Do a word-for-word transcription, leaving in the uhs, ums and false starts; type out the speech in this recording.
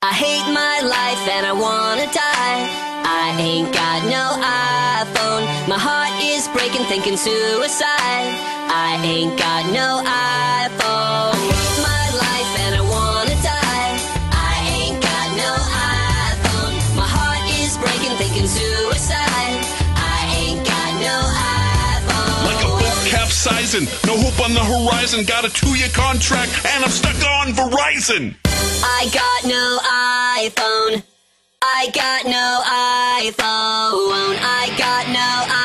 I hate my life and I wanna die. I ain't got no iPhone. My heart is breaking thinking suicide. I ain't got no iPhone. I hate my life and I wanna die. I ain't got no iPhone. My heart is breaking thinking suicide. I ain't got no iPhone. Like a boat capsizing, no hope on the horizon. Got a two-year contract and I'm stuck on Verizon. I got no iPhone. I got no iPhone. I got no iPhone.